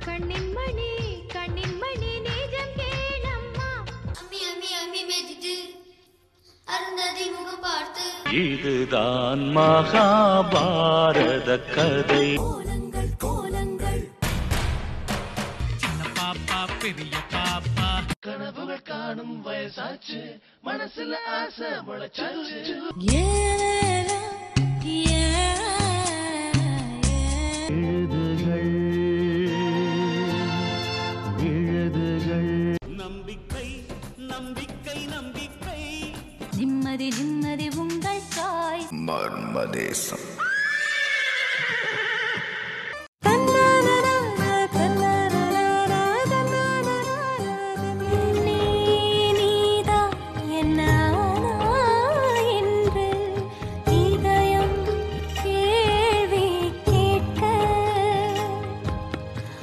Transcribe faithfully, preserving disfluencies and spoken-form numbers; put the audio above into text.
கண்ணின் மணி கண்ணின் மணி நீஜம் கேளம்மா அம்மி அம்மி அம்மி மெதித்து அருந்ததி முகம் பார்த்து இதுதான் மகாபாரத கதை. கோலங்கள் கோலங்கள் சின்ன பாப்பா பெரிய பாப்பா கனவுகள் காணும் வயசாச்சு மனசுல ஆசை முளைச்சாச்சு. ஏலா ஏலா